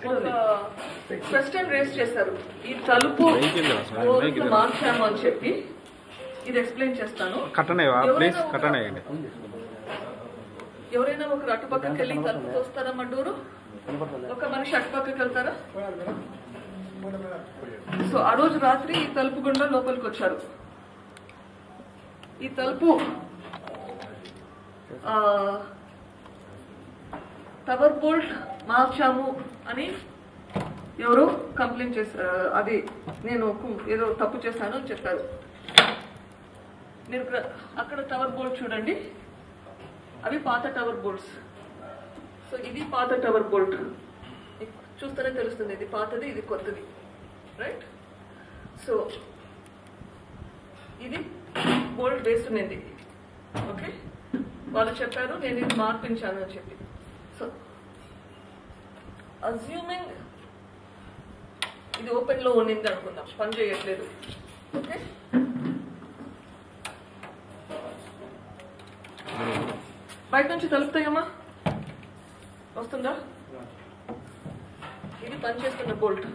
Question race చేశారు. ఈ తలుపు మార్చాము అని చెప్పి ఇది ఎక్స్ప్లెయిన్ చేస్తాను. ఎవరైనా ఒకరు అటుపక్కకి వెళ్ళి తలుపు తోస్తారా? మండూరు ఒక మనిషి అటుపక్కకి వెళ్తారా? సో ఆ రోజు రాత్రి ఈ తలుపు గుండా లోపలికి వచ్చారు. ఈ తలుపు టవర్ బోల్ట్ మార్చాము అని ఎవరు కంప్లైంట్ చేశారు. అది నేను ఏదో తప్పు చేశాను అని చెప్పారు. మీరు అక్కడ టవర్ బోల్ట్ చూడండి, అవి పాత టవర్ బోల్ట్స్. సో ఇది పాత టవర్ బోల్ట్, చూస్తేనే తెలుస్తుంది ఇది పాతది ఇది కొత్తది, రైట్? సో ఇది బోల్ట్ వేస్తున్నది. ఓకే, వాళ్ళు చెప్పారు నేను ఇది మార్పించాను అని చెప్పి. సో అజ్యూమింగ్ ఇది ఓపెన్ లో ఉండింది అనుకుందాం, పని చేయట్లేదు. ఓకే, బయట నుంచి తలుపుతాయమ్మా, వస్తుందా? ఇది పనిచేస్తున్న బోల్ట్.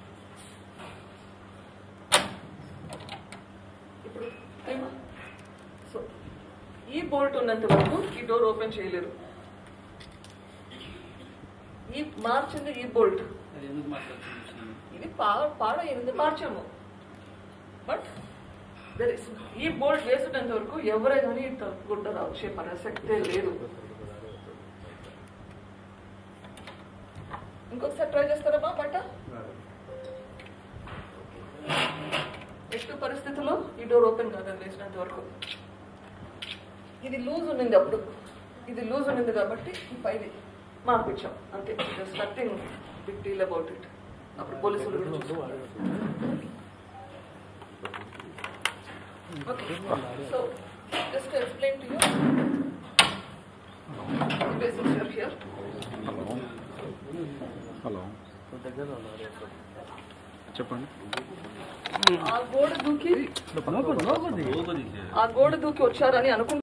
ఇప్పుడు సో ఈ బోల్ట్ ఉన్నంత వరకు ఈ డోర్ ఓపెన్ చేయలేరు. ఈ మార్చింది ఈ బోల్ట్, ఇది పాడైంది మార్చాము. బట్ ఈ బోల్ట్ వేసేటంత వరకు ఎవరే కానీ తలుపుకుంటారు వచ్చే ప్రసక్తే లేదు. ఇంకొకసారి ట్రై చేస్తారమ్మా బట్ట. ఎట్టి పరిస్థితుల్లో ఈ డోర్ ఓపెన్ కాదని వేసినంత వరకు. ఇది లూజ్ ఉన్నింది, అప్పుడు ఇది లూజ్ ఉన్నింది కాబట్టి పైది మార్పించాం అంతే. Just nothing big deal about it. అప్పుడు పోలీసులు okay. So just to explain to you the basics are here. Hello చెప్పండి. ఆ గోడ దూకి వచ్చారని అనుకుంటున్నాను.